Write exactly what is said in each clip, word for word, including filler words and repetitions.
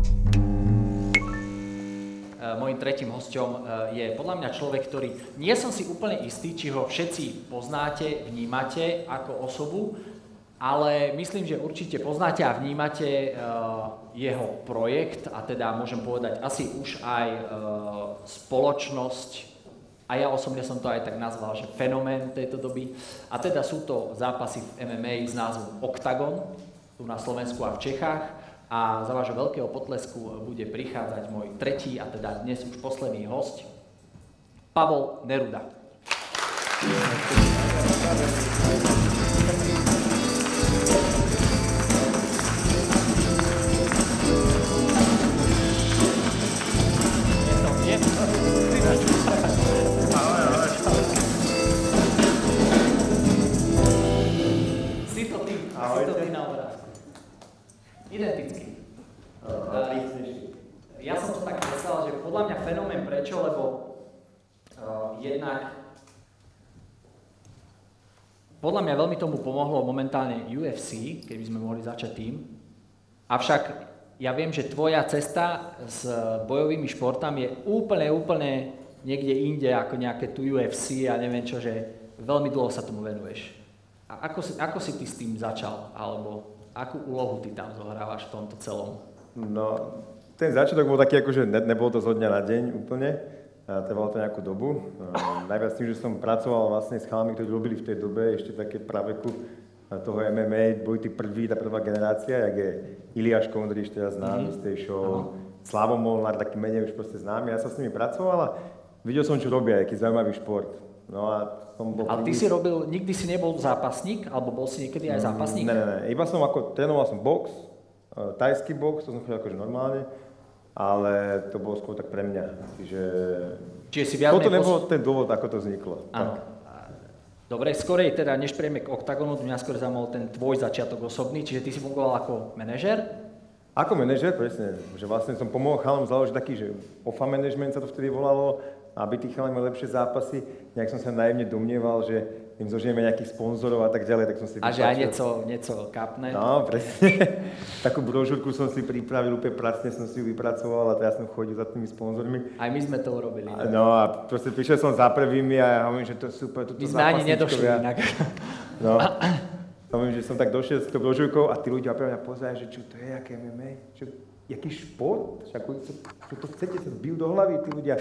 Mojím tretím hosťom je podľa mňa človek, ktorý nie som si úplne istý, či ho všetci poznáte, vnímate ako osobu, ale myslím, že určite poznáte a vnímate jeho projekt a teda môžem povedať asi už aj spoločnosť, a ja osobne som to aj tak nazval, že fenomén tejto doby. A teda sú to zápasy v em em á s názvom Oktagon, tu na Slovensku a v Čechách. A za vášho veľkého potlesku bude prichádzať môj tretí a teda dnes už posledný hosť, Pavol Neruda. Si to ty, si to ty na obrázku. Identický. Uh, ja som to tak myslel, že podľa mňa fenomén prečo, lebo uh, jednak podľa mňa veľmi tomu pomohlo momentálne ú ef cé, keby sme mohli začať tým. Avšak ja viem, že tvoja cesta s bojovými športami je úplne, úplne niekde inde ako nejaké tu ú ef cé a neviem čo, že veľmi dlho sa tomu venuješ. A ako si, ako si ty s tým začal, alebo akú úlohu ty tam zohrávaš v tomto celom? No, ten začiatok bol taký, akože ne, nebolo to zo dňa na deň úplne. A trvalo to nejakú dobu. A najviac tým, že som pracoval vlastne s chalami, ktorí robili v tej dobe ešte také praveku toho em em á. Boli tí prví, tá prvá generácia, jak je Iliáš Kondriš, teraz známy mm-hmm. z tej show, uh-huh. Slavo Molnár, taký menej už proste známy. Ja som s nimi pracoval a videl som, čo robia, aký zaujímavý šport. No a som bol Ale ty si robil, nikdy si nebol zápasník, alebo bol si niekedy aj zápasník? Ne, ne, ne. Iba som ako, trénoval som box, tajský box, to som chodil akože normálne, ale to bolo skôr tak pre mňa. Čiže... Čiže si viac Toto nebol ten dôvod, ako to vzniklo. Áno. Dobre, skorej teda, než prejme k Oktagonu, mňa skôr zaujímal ten tvoj začiatok osobný, čiže ty si fungoval ako manažer? Ako manažer, presne. Že vlastne som pomohol chalom založiť taký, že O F A management sa to vtedy volalo, aby tí chalami mali lepšie zápasy. Nejak som sa naivne domnieval, že im zožijeme nejakých sponzorov a tak ďalej, tak som si... A že aj niečo, niečo kapne? No, presne. Takú brožúrku som si pripravil, úplne pracne som si ju vypracoval a teraz som chodil za tými sponzormi. Aj my sme to urobili. A, no a proste prišiel som za prvými a ja hovorím, že to je super, toto my sme ani nedošli inak. No, hovorím, že som tak došiel s tou brožúrkou a tí ľudia pre mňa pozerajú, že čo to je, aké em em á, čo, jaký šport? Čo to chcete, sa zbijú do hlavy tí ľudia?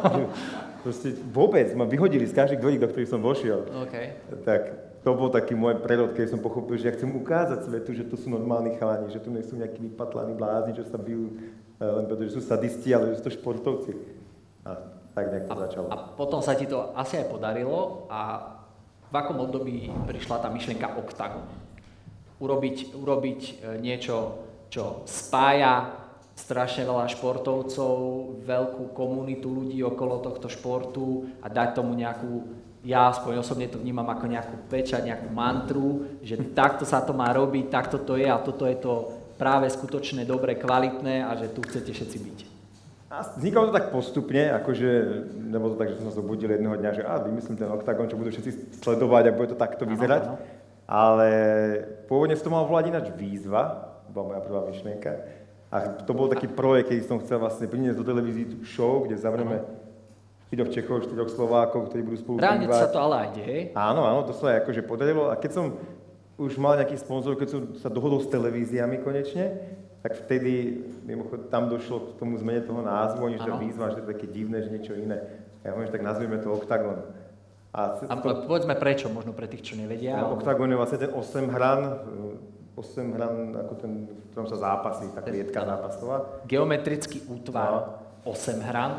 Proste vôbec ma vyhodili z každých dvorík, do ktorých som vošiel. Okay. Tak to bol taký môj prerod, keď som pochopil, že ja chcem ukázať svetu, že to sú normálni chalani, že tu nie sú nejakí vypatlaní blázni, čo sa bijú len preto, že sú sadisti, ale že sú to športovci. A tak nejak to a, začalo. A potom sa ti to asi aj podarilo a v akom období prišla tá myšlienka Oktagon? Urobiť, urobiť niečo, čo spája strašne veľa športovcov, veľkú komunitu ľudí okolo tohto športu a dať tomu nejakú, ja aspoň osobne to vnímam ako nejakú pečať, nejakú mantru, že takto sa to má robiť, takto to je a toto je to práve skutočne dobre, kvalitné a že tu chcete všetci byť. A vznikalo to tak postupne, akože nebolo to tak, že som sa zobudil jedného dňa, že á, vymyslím ten Oktagon, čo budú všetci sledovať a bude to takto vyzerať. Ano, ano. Ale pôvodne som to mal volať ináč Výzva, bola moja prvá myšlienka. A to bol taký projekt, keď som chcel vlastne priniesť do televízie tú show, kde zavrieme štyroch Čechov, štyroch Slovákov, ktorí budú spolu Reálne sa to ale aj deje. Áno, áno, to sa aj akože podarilo. A keď som už mal nejaký sponzor, keď som sa dohodol s televíziami konečne, tak vtedy, mimochod, tam došlo k tomu zmene toho názvu, oni že Výzva, že to je také divné, že niečo iné. Ja hovorím, že tak nazvieme to Oktagon. A, a to... povedzme prečo, možno pre tých, čo nevedia. No, Oktagon je vlastne ten osem hran, osem hran, ako ten, v ktorom sa zápasí, tá klietka zápasová. Geometrický útvar, no. osem hran,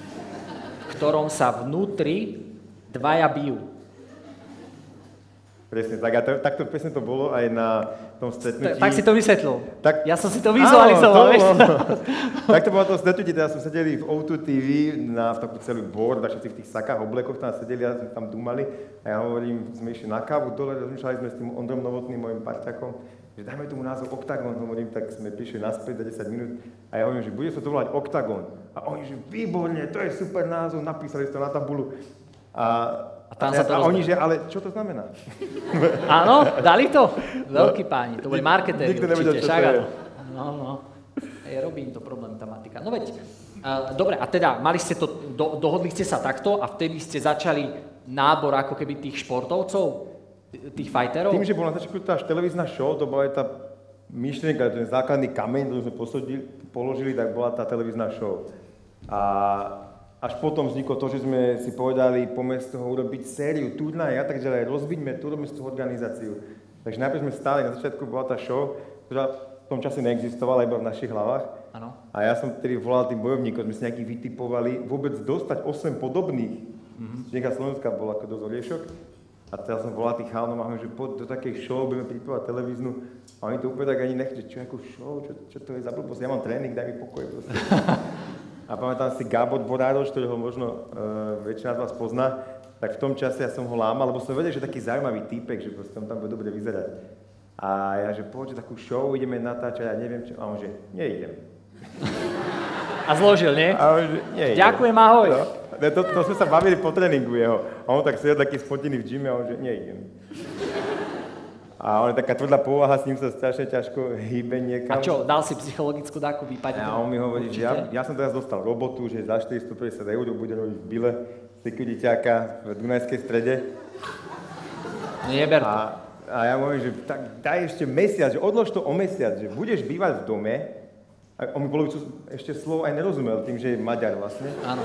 v ktorom sa vnútri dvaja bijú. Presne, tak a to, takto presne to bolo aj na tom stretnutí. Tak si to vysvetlil. Tak, ja som si to vizualizoval, vieš? Tak to bolo to stretnutí, teda sme sedeli v ó dva té vé na v takú celý board a všetci v tých sakách, oblekoch tam sedeli a sme tam dumali. A ja hovorím, sme išli na kávu dole, rozmýšľali sme s tým Ondrom Novotným, môjim parťakom, že dajme tomu názov Oktagon, hovorím, tak sme prišli naspäť za desať minút a ja hovorím, že bude sa to volať Oktagon. A oni, že výborne, to je super názov, napísali si to na tabulu. A A, tam a, sa to a oni, že, ale čo to znamená? Áno, dali to? Veľkí páni, to boli marketéri určite, však áno. No, no. Hej, robí im to problém, tá matika. No veď, uh, dobre, a teda mali ste to, do, dohodli ste sa takto a vtedy ste začali nábor ako keby tých športovcov, tých fighterov? Tým, že bola na začiatku tá televízna show, to bola aj tá myšlienka, ten základný kameň, ktorý sme posodili, položili, tak bola tá televízna show. A až potom vzniklo to, že sme si povedali, poďme z toho urobiť sériu, turnaj a tak ďalej, rozbiďme tú, robíme z toho organizáciu. Takže najprv sme stáli, na začiatku bola tá show, ktorá v tom čase neexistovala, iba v našich hlavách. Ano. A ja som tedy volal tým bojovníkom, sme si nejakých vytipovali, vôbec dostať osem podobných. Mm-hmm. Čechá Slovenska bola ako dosť oriešok. A teraz som volal tých chalnov a hovorím, že poď do takej show, budeme pripravovať televíznu. A oni to úplne tak ani nechce, čo ako show, čo, čo to je za blbosť, ja mám tréning, daj mi pokoj. A pamätám si Gábor Borároš, ktorého možno uh, väčšina z vás pozná, tak v tom čase ja som ho lámal, lebo som vedel, že je taký zaujímavý týpek, že proste on tam bude dobre vyzerať. A ja, že poďte takú show, ideme natáčať, ja neviem čo, a on že, neidem. A zložil, nie? A on že, neidem. Ďakujem, ahoj. No, to, to sme sa bavili po tréningu jeho. A on tak sedel taký spotený v gyme a on že, neidem. A on je taká tvrdá povaha, s ním sa strašne ťažko hýbe niekam. A čo, dal si psychologickú dáku vypadne? A on mi hovorí, že ja, ja som teraz dostal robotu, že za štyristopäťdesiat eur bude robiť v Bile securityáka v Dunajskej Strede. Neber to. A, A ja hovorím, že tak daj ešte mesiac, že odlož to o mesiac, že budeš bývať v dome. A on mi polovicu ešte slov aj nerozumel, tým, že je Maďar vlastne. Áno.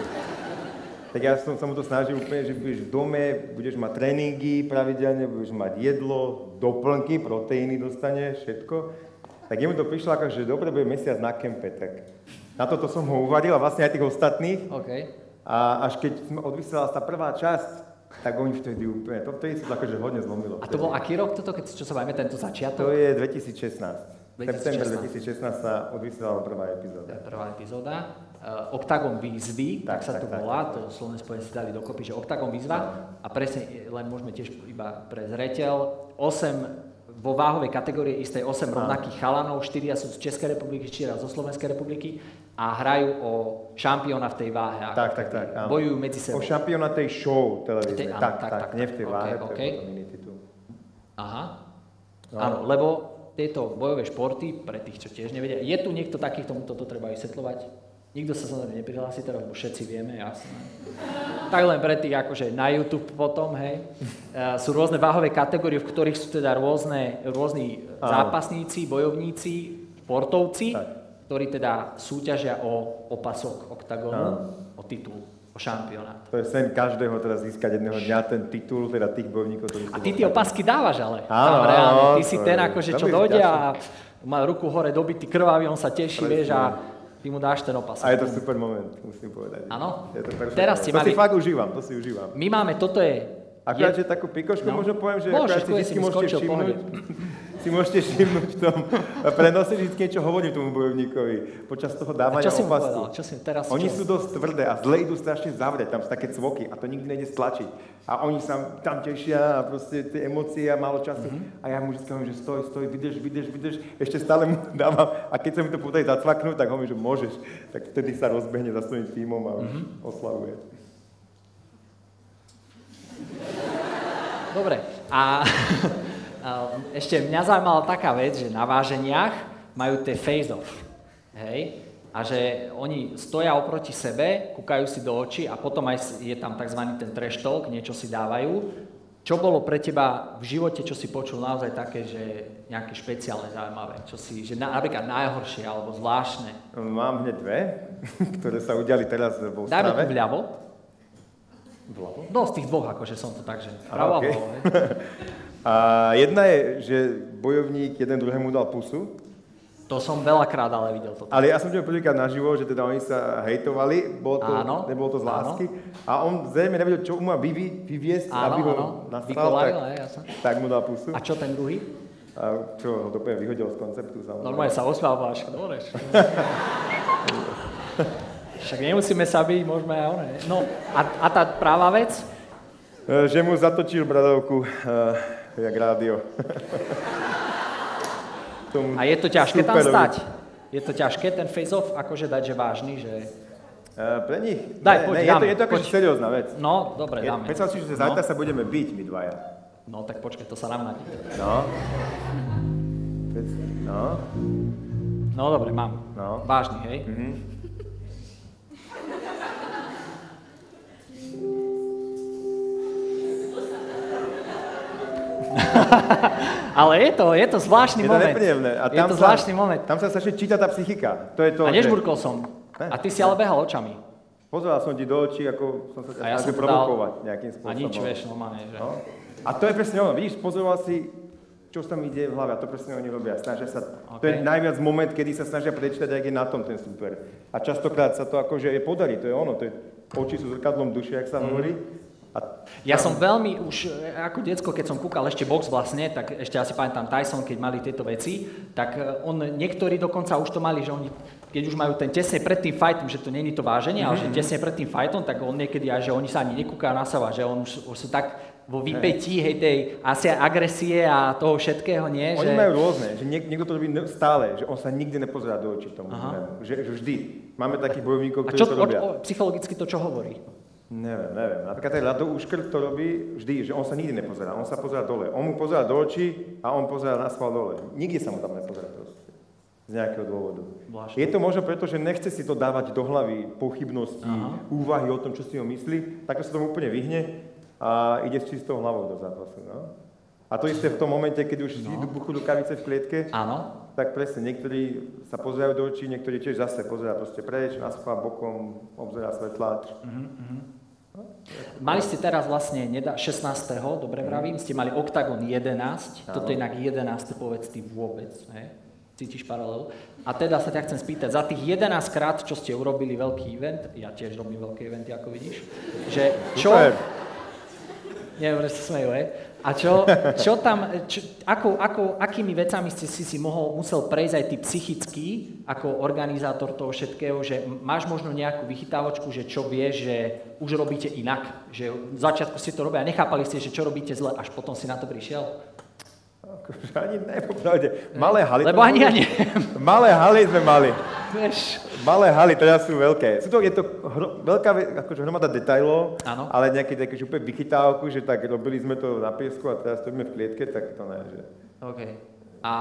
Tak ja som sa mu to snažil úplne, že budeš v dome, budeš mať tréningy pravidelne, budeš mať jedlo, doplnky, proteíny dostaneš, všetko. Tak jemu to prišlo ako, že dobre, bude mesiac na kempe, tak na toto som ho uvaril a vlastne aj tých ostatných. Okay. A až keď sme odvysielala tá prvá časť, tak oni vtedy úplne, to vtedy sa akože hodne zlomilo. A to bol aký rok toto, keď čo sa bavíme, tento začiatok? To je dvetisícšestnásť. dvetisícšestnásť. September dvetisícšestnásť sa odvysielala prvá epizóda. Prvá epizóda. Uh, Oktagon výzvy, tak, tak sa to tak, volá, tak, to Slovné spojenie si dali dokopy, že Oktagon výzva. A presne, len môžeme tiež iba pre zreteľ, osem vo váhovej kategórii istej osem rovnakých chalanov, štyria sú z Českej republiky, štyria zo Slovenskej republiky a hrajú o šampióna v tej váhe. Tak, tak, tak. Áno. Bojujú medzi sebou. O šampióna tej show televíznej. Tej, tak, tak, tak, tak, nie v tej okay, váhe, okay. to je potom iný titul. Aha. No. Áno, lebo tieto bojové športy, pre tých, čo tiež nevedia, je tu niekto takých, tomu toto treba vysvetľovať? Nikto sa samozrejme neprihlási teraz, lebo všetci vieme, jasné. Tak len pre tých, akože na YouTube potom, hej. Uh, sú rôzne váhové kategórie, v ktorých sú teda rôzne, rôzni zápasníci, bojovníci, športovci, tak. ktorí teda súťažia o opasok Oktagonu, o titul, o šampionát. To je sen každého teda získať jedného dňa ten titul, teda tých bojovníkov, ktorí sú... A ty tie opasky dávaš ale. Áno, reálne. áno. Ty si ten, akože čo dojde a má ruku hore dobitý krvavý, on sa teší, vieš, a ty mu dáš ten opasok. A je to super moment, musím povedať. Áno? Je to perfektné. Teraz to mali... si fakt užívam, to si užívam. My máme, toto je... Akurát, je... že takú pikošku no. možno poviem, že Môžeš, akurát si vždy môžete skočil, všimnúť, si môžete všimnúť v tom prenose, vždy niečo hovorím tomu bojovníkovi počas toho dávania opasku. Čo si mu povedal? Čo si teraz Oni čo? sú dosť tvrdé a zle idú strašne zavrieť, tam sú také cvoky a to nikdy nejde stlačiť. A oni sa tam tešia a proste tie emócie a málo času. Mm-hmm. A ja mu vždy hovorím, že stoj, stoj, vydrž, vydrž, vydrž, ešte stále mu dávam. A keď sa mi to podarí zacvaknúť, tak hovorím, že môžeš. Tak vtedy sa rozbehne za svojím tímom a už mm-hmm. oslavuje. Dobre. A ešte mňa zaujímala taká vec, že na váženiach majú tie face-off. Hej? A že oni stoja oproti sebe, kúkajú si do očí a potom aj je tam tzv. Ten trash talk, niečo si dávajú. Čo bolo pre teba v živote, čo si počul naozaj také, že nejaké špeciálne zaujímavé? Čo si, že napríklad najhoršie alebo zvláštne? Mám hneď dve, ktoré sa udiali teraz vo Ostrave. Dajme tu vľavo. Vľavo? No z tých dvoch, akože som to tak, že vľavo okay. a vľavo. A jedna je, že bojovník jeden druhému dal pusu. To som veľakrát ale videl toto. Ale ja som to prvýkrát naživo, že teda oni sa hejtovali, bolo to, áno, nebolo to z lásky. Áno. A on zrejme nevedel, čo má vyvi, vyviesť, áno, aby ho áno. nastral, tak, aj, tak mu dal pusu. A čo ten druhý? A čo ho doplne vyhodil z konceptu, samozrejme. Normálne sa osmál, až dobre. Však nemusíme sa byť, môžeme aj one. No a, a tá práva vec? Že mu zatočil bradovku, uh, jak rádio. A je to ťažké tam stať? Je to ťažké ten face-off, akože dať, že vážny, že... Uh, pre nich? Daj, ne, poď, ne, dáme. Je to, je to akože seriózna vec. No, dobre, je, dáme. Predstav si, že zajtra no. sa budeme byť, my dvaja. No, tak počkaj, to sa nám nadí. No. No. No dobre, mám. No. Vážny, hej? Mhm. Ale je to, je to zvláštny je to moment. nepríjemné. A je tam to sa, zvláštny moment. Tam sa strašne číta tá psychika. To je to, A že... nežmurkol som. A ty si ale behal očami. Pozeral som ti do očí, ako som sa A ja snažil som provokovať nejakým spôsobom. A nič, vieš, normálne, že... No. A to je presne ono. Vidíš, pozoroval si, čo sa mi ide v hlave. A to presne oni robia. Snažia sa... Okay. To je najviac moment, kedy sa snažia prečítať, ak je na tom ten super. A častokrát sa to akože je podarí. To je ono. To je, oči sú zrkadlom duše, jak sa mm. hovorí. A ja som veľmi už, ako decko, keď som kúkal ešte box vlastne, tak ešte asi pamätám Tyson, keď mali tieto veci, tak on, niektorí dokonca už to mali, že oni, keď už majú ten tesne pred tým fightom, že to není to váženie, mm-hmm. ale že tesne pred tým fightom, tak on niekedy aj, že oni sa ani nekúkajú na seba, že on už, už sú tak vo vypätí, hej, tej asi agresie a toho všetkého, nie? Oni že... majú rôzne, že niek- niekto to robí stále, že on sa nikdy nepozerá do očí tomu, že, že vždy. Máme takých bojovníkov, ktorí to robia. A psychologicky to čo hovorí? Neviem, neviem. Napríklad ten Rado Uškrt to robí vždy, že on sa nikdy nepozerá, on sa pozerá dole. On mu pozerá do očí a on pozerá na schvál dole. Nikdy sa mu tam nepozerá proste. Z nejakého dôvodu. Vlášne. Je to možno preto, že nechce si to dávať do hlavy pochybnosti, Aha. úvahy o tom, čo si ho myslí, tak sa tomu úplne vyhne a ide s čistou hlavou do zápasu. No? A to isté v tom momente, keď už si no. buchú rukavice v klietke, Áno. tak presne, niektorí sa pozerajú do očí, niektorí tiež zase pozerá proste preč, na schvál, bokom, obzerá svetláč. Uh-huh. No, mali ste teraz vlastne šestnásteho dobre vravím, ste mali Octagon jedenásť, Áno. toto je inak jedenáste povedz ty vôbec, hej? Cítiš paralelu? A teda sa ťa chcem spýtať, za tých jedenásť krát, čo ste urobili veľký event, ja tiež robím veľké eventy, ako vidíš, že čo... Neviem, že sa smejú, hej? A čo, čo tam, čo, ako, ako, akými vecami ste si si mohol, musel prejsť aj ty psychicky, ako organizátor toho všetkého, že máš možno nejakú vychytávočku, že čo vieš, že už robíte inak, že v začiatku ste to robili a nechápali ste, že čo robíte zle, až potom si na to prišiel? Akože ani ne, popravde. Malé haly... Lebo ani ja nie. Malé haly sme mali. Vieš. Malé haly teraz sú veľké. Sú to, je to hro, veľká akože hromada detailov, Áno. ale nejaké také úplne vychytávku, že tak robili sme to na piesku a teraz stojíme v klietke, tak to ne, že... OK. A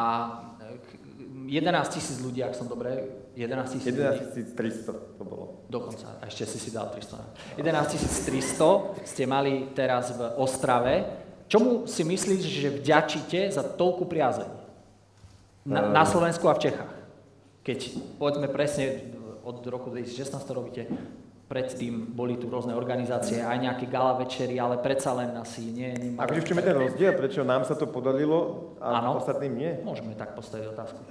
jedenásť tisíc ľudí, ak som dobre, jedenásť tisíc jedenásť tisíc tristo to bolo. Dokonca, a ešte si si dal tristo. jedenásť tisíc tristo ste mali teraz v Ostrave. Čomu si myslíš, že vďačíte za toľkú priazeň? Na, na Slovensku a v Čechách. Keď, povedzme presne, od roku dvetisícšestnásť to robíte, predtým boli tu rôzne organizácie, aj nejaké gala večery, ale predsa len asi nie. Akože v čom je ten rozdiel? Prečo nám sa to podarilo a ano, ostatným nie? Môžeme tak postaviť otázku.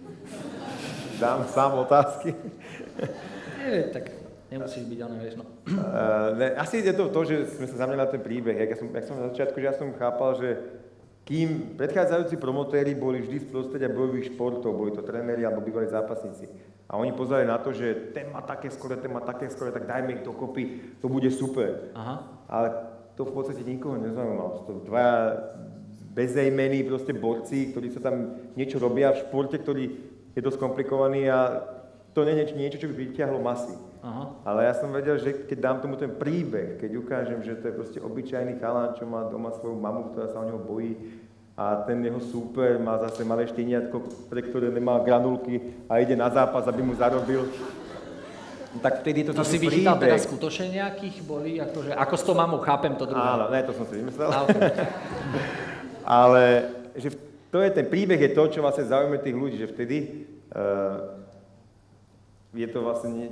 Dám sám otázky. Nie, tak nemusíš byť, ale vieš, no. Uh, ne, asi je to to, že sme sa zamerali na ten príbeh. Jak, ja som, jak som na začiatku, že ja som chápal, že kým predchádzajúci promotéri boli vždy z prostredia bojových športov, boli to tréneri alebo bývalí zápasníci. A oni pozerali na to, že ten má také skore, ten má také skore, tak dajme ich dokopy, to bude super. Aha. Ale to v podstate nikoho nezaujímalo. To dvaja bezejmení proste borci, ktorí sa tam niečo robia v športe, ktorý je dosť komplikovaný a to nie je niečo, čo by vyťahlo masy. Aha. Ale ja som vedel, že keď dám tomu ten príbeh, keď ukážem, že to je proste obyčajný chalán, čo má doma svoju mamu, ktorá sa o neho bojí a ten jeho súper má zase malé šteniatko, pre ktoré nemá granulky a ide na zápas, aby mu zarobil. Tak vtedy to... To si vychytal teda skutočne nejakých boli? Akože, ako s tou mamou chápem to druhé. Áno, ne, to som si vymyslel. A, okay. Ale že to je ten príbeh, je to, čo vlastne zaujíma tých ľudí, že vtedy uh, je to vlastne...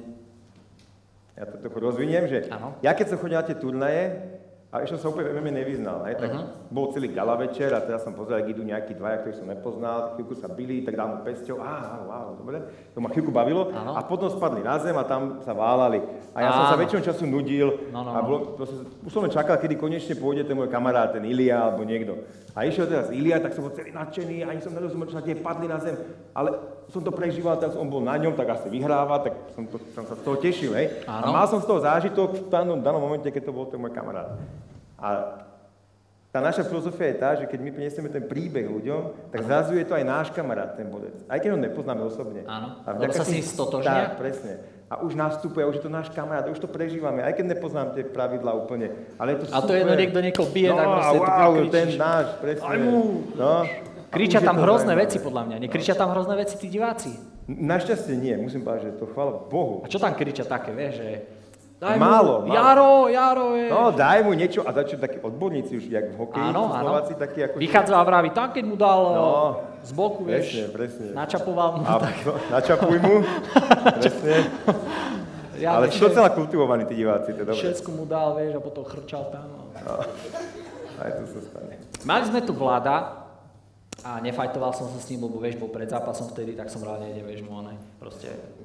Ja to trochu rozviniem, že ano. Ja keď som chodil na tie turnaje a ešte som sa úplne v em em á nevyznal, hej, tak uh-huh. bol celý gala večer a teraz som pozeral, ak idú nejakí dvaja, ktorých som nepoznal, chvíľku sa bili, tak dal mu pesťou, á, wow, dobre, to ma chvíľku bavilo ano. A potom spadli na zem a tam sa válali. A ja ano. Som sa väčšinou času nudil no, no, a bolo, proste, už som len čakal, kedy konečne pôjde ten môj kamarát, ten Ilia alebo niekto. A išiel teraz Ilia, tak som bol celý nadšený, ani som nerozumel, čo sa tie padli na zem, ale som to prežíval, teraz on bol na ňom, tak asi vyhráva, tak som, to, som sa z toho tešil, hej. Áno. A mal som z toho zážitok v danom, danom momente, keď to bol ten môj kamarát. A tá naša filozofia je tá, že keď my prinesieme ten príbeh ľuďom, tak zrazu je to aj náš kamarát, ten bodec. Aj keď ho nepoznáme osobne. Áno, lebo sa s ním stotožnia. Tak, presne. A už nastupuje, už je to náš kamarát, už to prežívame, aj keď nepoznám tie pravidlá úplne. Ale je to a super. to je, no niekto niekoho bije, no, tak proste wow, to kričíš. Ten náš, presne. No. Kričia tam hrozné veci, podľa mňa. Nekričia tam hrozné veci tí diváci? Našťastie nie, musím povedať, že to chvála Bohu. A čo tam kričia také, vieš, že... Daj málo, mu, málo. Jaro, Jaro, vieš. No, daj mu niečo a začnú takí odborníci už, jak v hokeji, áno, Slováci, takí ako... Vychádza a vraví, tam keď mu dal no, z boku, vieš, presne, presne. načapoval mu. A, tak. no, načapuj mu, presne. Ja, ale sú docela kultivovaní tí diváci, to je dobré. Všetko mu dal, vieš, a potom chrčal tam. No. No, aj to sa stane. Mali sme tu Vlada a nefajtoval som sa s ním, lebo vieš, bol pred zápasom vtedy, tak som rád nejdem, vieš, mu onej, proste...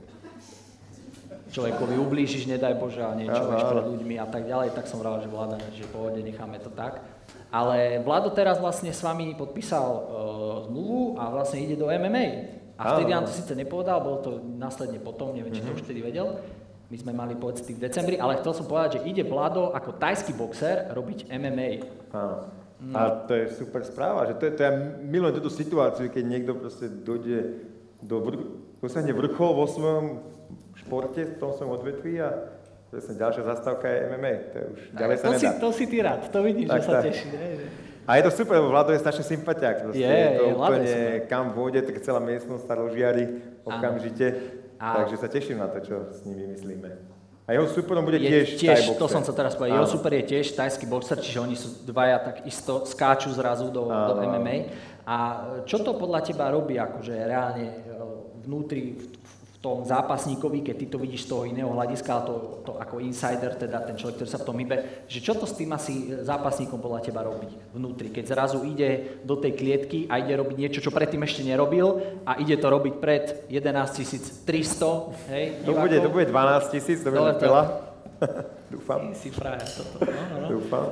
človekovi ublížiš, nedaj Bože, a niečo Aha. vieš pred ľuďmi a tak ďalej, tak som rád, že Vlada, že pohode, necháme to tak. Ale Vlado teraz vlastne s vami podpísal uh, zmluvu a vlastne ide do em em á. A vtedy nám to síce nepovedal, bolo to následne potom, neviem, či to už vtedy vedel. My sme mali povedať v decembri, ale chcel som povedať, že ide Vlado ako tajský boxer robiť em em á. Áno. No. A to je super správa, že to je, to ja milujem túto situáciu, keď niekto proste dojde do vrch, dosiahne vrchol vo svojom športe, v tom svojom odvetví a presne ďalšia zastávka je em em á. To je už ďalej sa to nedá. Si, to si ty rád, to vidíš, tak, že sa tak. teší. Ne? A je to super, lebo Vlado je strašne sympatiák. Proste je, je to je, úplne, je kam vôjde, tak celá miestnosť sa rozžiari okamžite. Áno. Takže sa teším na to, čo s ním vymyslíme. A jeho superom bude je tiež, tiež thai boxer. To som sa teraz povedal, jeho super je tiež tajský boxer, čiže oni sú dvaja tak isto skáču zrazu do, do em em á. A čo to podľa teba robí akože reálne vnútri v, v tom zápasníkovi, keď ty to vidíš z toho iného hľadiska, ale to, to ako insider, teda ten človek, ktorý sa v tom hýbe, že čo to s tým asi zápasníkom podľa teba robí vnútri, keď zrazu ide do tej klietky a ide robiť niečo, čo predtým ešte nerobil a ide to robiť pred jedenásťtisíc tristo, hej, to bude, to bude dvanásť tisíc, to bude veľa. Dúfam. Si frajer toto. No, no, no. Dúfam.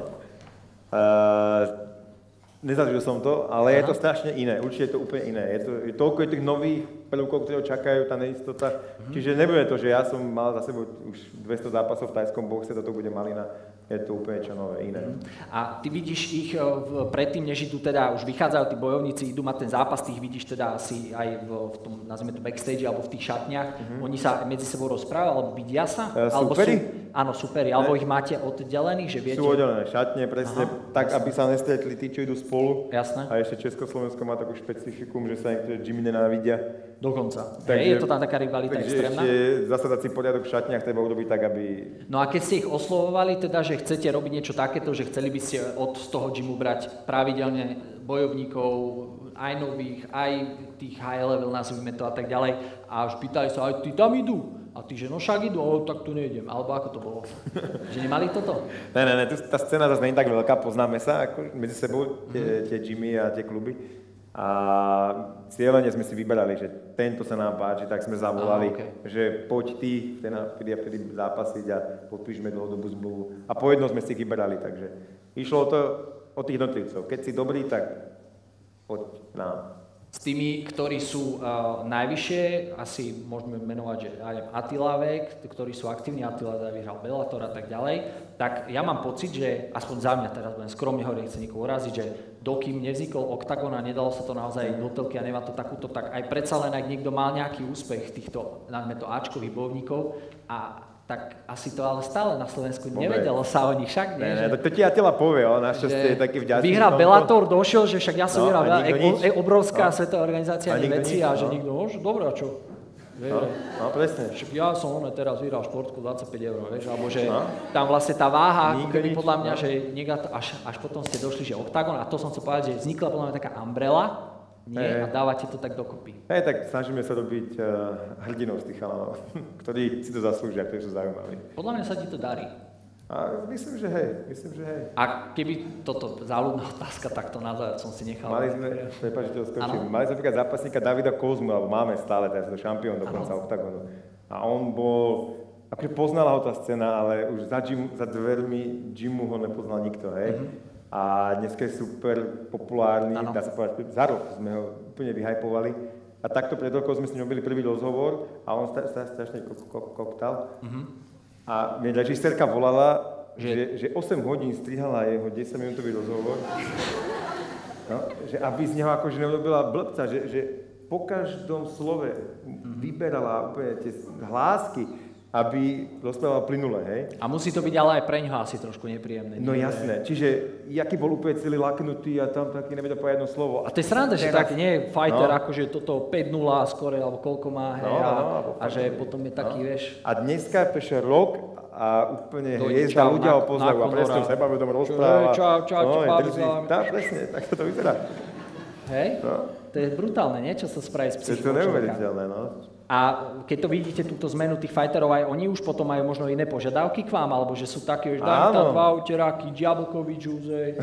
Uh, Nezažil som to, ale Aha. je to strašne iné. Určite je to úplne iné. Je to je toľko je tých nových prvkov, ktoré čakajú, tá neistota. Mm-hmm. Čiže nebude to, že ja som mal za sebou už dvesto zápasov v tajskom boxe, toto bude malina. Je to úplne čo nové, iné. Mm-hmm. A ty vidíš ich v, predtým, než idú teda, už vychádzajú tí bojovníci, idú mať ten zápas, ty ich vidíš teda asi aj v, v tom, nazvime to backstage, alebo v tých šatniach. Mm-hmm. Oni sa medzi sebou rozprávajú, alebo vidia sa? Uh, alebo superi? Sú, áno, superi. Ne? Alebo ich máte oddelených, že viete? Sú oddelené šatne, presne, Aha, tak, jasne. aby sa nestretli tí, čo idú spolu. Jasné. A ešte Československo má takú špecifikum, že sa niektoré gymy nenávidia. Dokonca. Takže, Hej, je to tam taká rivalita takže extrémna? ešte zasadací poriadok v šatniach treba urobiť tak, aby... No a keď ste ich oslovovali, teda, že chcete robiť niečo takéto, že chceli by ste od z toho gymu brať pravidelne bojovníkov, aj nových, aj tých high level, nazvime to a tak ďalej, a už pýtali sa, aj ty tam idú? A ty, že no však idú, ale tak tu nejdem. Alebo ako to bolo? Že nemali toto? Ne, ne, ne, tá scéna zase nie je tak veľká, poznáme sa ako medzi sebou, tie, tie gymy a tie kluby. A cieľene sme si vyberali, že tento sa nám páči, tak sme zavolali, ah, okay. že poď ty vtedy a vtedy zápasiť a podpíšme dlhodobú zmluvu. A po jedno sme si ich vyberali, takže išlo to o tých jednotlivcov. Keď si dobrý, tak poď nám. S tými, ktorí sú uh, najvyššie, asi môžeme menovať, že aj Attila Vek, ktorí sú aktívni, Attila vyhral Bellator a tak ďalej, tak ja mám pocit, že aspoň za mňa teraz budem skromne hovoriť, nechcem nikoho uraziť, že dokým nevznikol Oktagon a nedalo sa to naozaj do telky a nemá to takúto, tak aj predsa len, ak niekto mal nejaký úspech týchto, nazvime to áčkových bojovníkov, a tak asi to ale stále na Slovensku nevedelo sa o nich, však nie? Ne, ne, to ti Attila povie, on našťastie je taký vďačný. Vyhrá Bellator, došiel, že však ja som no, vyhral, e, e, obrovská no. svetová organizácia, nie veci a že no. nikto, no, že dobré, a čo? No, no, presne. Však ja som on teraz vyhral športku dvadsaťpäť eur, vieš, alebo že no. tam vlastne tá váha, ako keby nič, podľa mňa, no. že niekto, až, až potom ste došli, že Oktagon, a to som chcel povedať, že vznikla podľa mňa taká umbrella, nie, hey. A dávate to tak dokopy. Hej, tak snažíme sa robiť uh, hrdinov z tých chalanov, ktorí si to zaslúžia, ktorí sú zaujímaví. Podľa mňa sa ti to darí. A myslím, že hej, myslím, že hej. A keby toto záľudná otázka takto nazvať, som si nechal. Mali sme, prepáč, že to skočím, mali sme napríklad zápasníka Davida Kozmu, alebo máme stále, teraz je to šampión dokonca Oktagonu. A on bol, akože poznala ho tá scéna, ale už za, gym, za dvermi gymu ho nepoznal nikto, hej. Mm-hmm. A dneska je super populárny, ano. Dá sa povedať, za rok sme ho úplne vyhypovali. A takto pred rokom sme s ním robili prvý rozhovor a on sa strašne koktal. Uh-huh. A mne režisérka volala, že, že osem hodín strihala jeho desaťminútový rozhovor. No, že aby z neho akože neurobila blbca, že, že po každom slove uh-huh. vyberala úplne tie hlásky. aby rozprával plynule, hej. A musí to byť ale aj pre ňoho asi trošku nepríjemné. No jasné, čiže jaký bol úplne celý laknutý a tam taký nevedel povedať jedno slovo. A to je sranda, že tak nie je fighter, no. akože toto päť nula skore, alebo koľko má, hej, no, a, no, a že potom je taký, no. vieš. A dneska prešiel rok a úplne hviezda, ľudia ho poznajú a presne už sebavedom rozpráva. Čau, čau, no, čau, čau, tak, presne, tak to vyzerá. Hej, no. To je brutálne, nie? Čo sa spraví s psychikou človeka. To je to neuveriteľné, no. A keď to vidíte, túto zmenu tých fighterov, aj oni už potom majú možno iné požiadavky k vám, alebo že sú takí, že daj tam dva uteráky, Diablkovič, Uzej.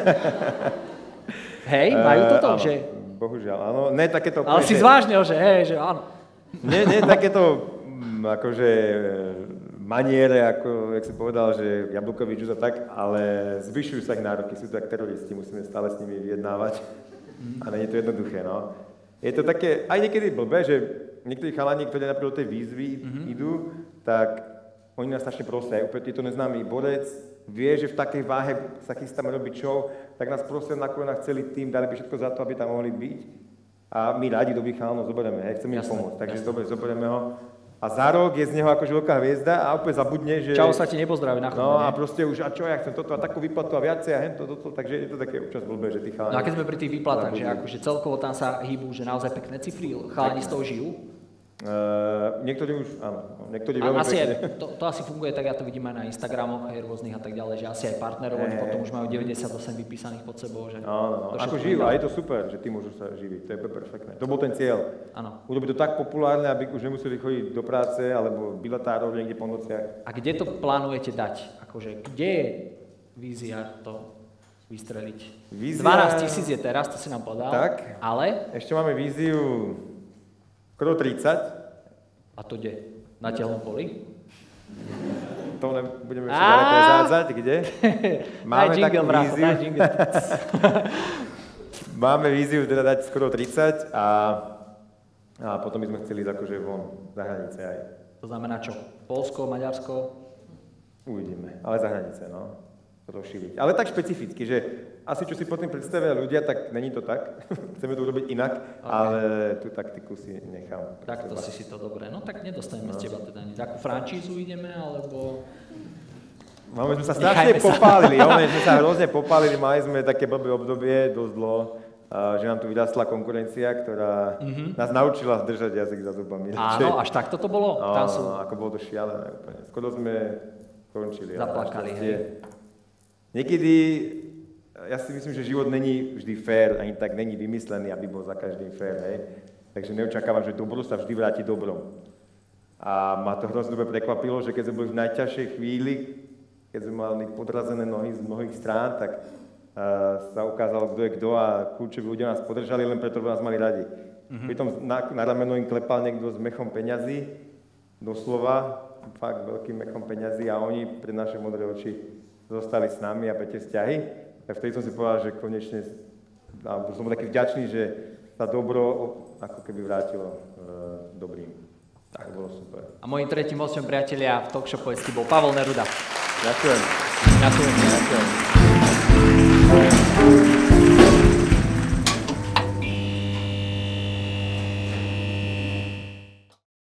Hej, majú toto, e, že... Bohužiaľ, áno. Ne takéto... Ale si zvážnil, že hej, že áno. Nie, nie takéto, akože, maniere, ako, jak si povedal, že Jablkovič, Uza tak, ale zvyšujú sa ich nároky, sú to tak teroristi, musíme stále s nimi vyjednávať. Mm. A nie je to jednoduché, no. Je to také, aj niekedy blbé, že niektorí chalani, ktorí napríklad do tej výzvy mm-hmm. idú, tak oni nás strašne prosia. Úplne je to neznámy borec, vie, že v takej váhe sa chystáme robiť show, tak nás prosia na kolenách celý tým, dali by všetko za to, aby tam mohli byť. A my rádi dobrých chalanov zoberieme, hej, chceme im pomôcť. Takže dobre, zoberieme ho. A za rok je z neho akože veľká hviezda a úplne zabudne, že... Čau sa ti nepozdraví na chodbe, no a proste už, a čo, ja chcem toto a takú výplatu a viacej a hento, toto, takže je to také občas blbé, že tí chalani... No a keď sme pri tých výplatách, že akože celkovo tam sa hýbu, že naozaj pekné cifry, chalani z toho žijú? Uh, niektorí už, áno, niektorí veľmi asi pekne. Je, to, to asi funguje, tak ja to vidím aj na Instagramoch, aj rôznych a tak ďalej, že asi aj partnerov, oni potom už majú deväťdesiatosem vypísaných pod sebou, že... Áno, ako žijú, a je to super, že tí môžu sa živiť, to je perfektné. To bol ten cieľ. Áno. Urobiť to tak populárne, aby už nemuseli chodiť do práce, alebo bilatárov niekde po nociach. A kde to plánujete dať? Akože, kde je vízia to vystreliť? Vízia... dvanásť tisíc je teraz, to si nám povedal, tak, ale... Ešte máme víziu... Skoro tridsať. A to kde? Na telnom poli? To nebudeme ešte ďalej prezádzať, kde? Máme takú víziu. Máme víziu teda dať skoro tridsať a, a potom by sme chceli ísť akože von, za hranice aj. To znamená čo? Poľsko, Maďarsko? Uvidíme, ale za hranice, no. Rozšíriť. Ale tak špecificky, že asi čo si potom predstavia ľudia, tak není to tak. Chceme to urobiť inak, okay. Ale tú taktiku si nechám. Tak to si si to dobre. No tak nedostaneme no. z teba teda takú frančízu ideme, alebo... Máme sme sa strašne popálili, jo, sme sa hrozne popálili, mali sme také blbé obdobie, dosť dlho, že nám tu vyrastla konkurencia, ktorá mm-hmm. nás naučila držať jazyk za zubami. Áno, až takto to bolo? No, Tam sú... no, ako bolo to šialené úplne. Skoro sme končili. Zaplakali, hej. Niekedy, ja si myslím, že život není vždy fér, ani tak není vymyslený, aby bol za každým fér, hej. Takže neočakávam, že dobro sa vždy vráti dobrom. A ma to hrozne dobre prekvapilo, že keď sme boli v najťažšej chvíli, keď sme mali podrazené nohy z mnohých strán, tak uh, sa ukázalo, kto je kto a kľúčoví ľudia nás podržali, len preto, lebo nás mali radi. Mm-hmm. Pritom na, na rameno im klepal niekto s mechom peňazí, doslova, fakt veľkým mechom peňazí a oni pred naše modré oči zostali s nami a pre tie vzťahy. Tak vtedy som si povedal, že konečne, alebo som bol taký vďačný, že sa dobro ako keby vrátilo e, dobrým. Tak bolo super. A mojím tretím hosťom, priatelia, v Talk Show Povesti bol Pavel Neruda. Ďakujem. Ďakujem. Ďakujem.